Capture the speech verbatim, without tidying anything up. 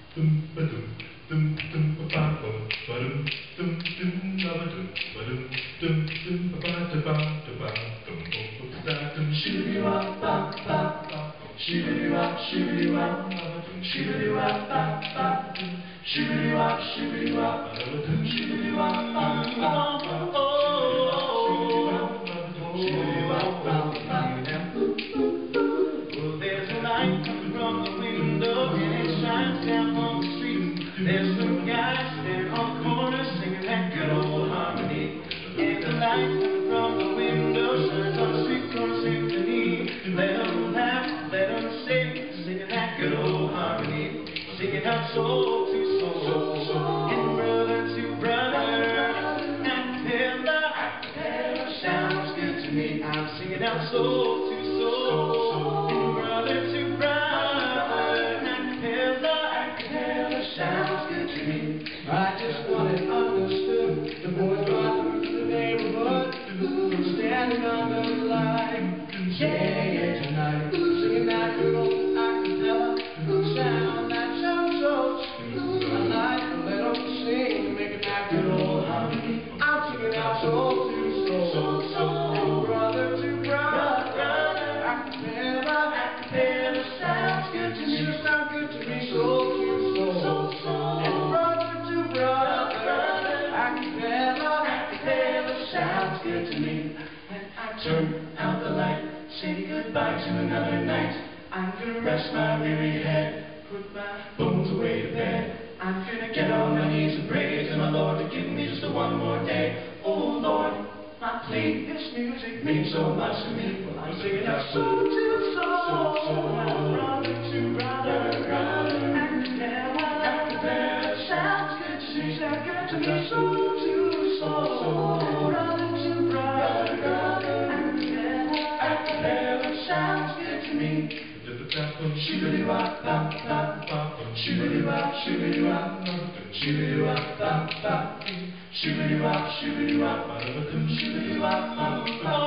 There's some guys standing on the corner singing that good old harmony. And the light coming from the window shines on the street corner symphony. Let them laugh, let them sing, singing that good old harmony. Singing out soul to soul, and brother to brother. A cappella, a cappella sounds good to me. I'm singing out soul to soul, and brother to brother. Sounds good to me. I just want it understood. The boys ride through the neighborhood, standing under the light, yeah, yeah, tonight, singing that good old a cappella sound that sounds so sweet. I like to let them sing, making that good old harmony. I'm singing out soul to soul, soul, brother to brother. A cappella, a cappella sounds good to me. Sounds good to me. Soul to soul. Sounds good to me. When I turn out the light, say goodbye to another night, I'm gonna rest my weary head, put my bones away to bed. I'm gonna get on my knees and pray to my Lord to give me just a one more day. Oh Lord, my plea, this music means so much to me. Well, I'm singing out soul to soul, brother to brother, brother. A cappella, a cappella sounds good to me, sounds good to me. Soul to soul, brother to brother, brother. A cappella sounds good to me. Shoo-ba-doo wop bop bop bop, shoo-ba-doo wop, shoo-ba-doo wop, shoo-ba-doo wop bop bop, shoo-ba-doo wop, shoo-ba-doo wop, shoo-ba-doo wop bop.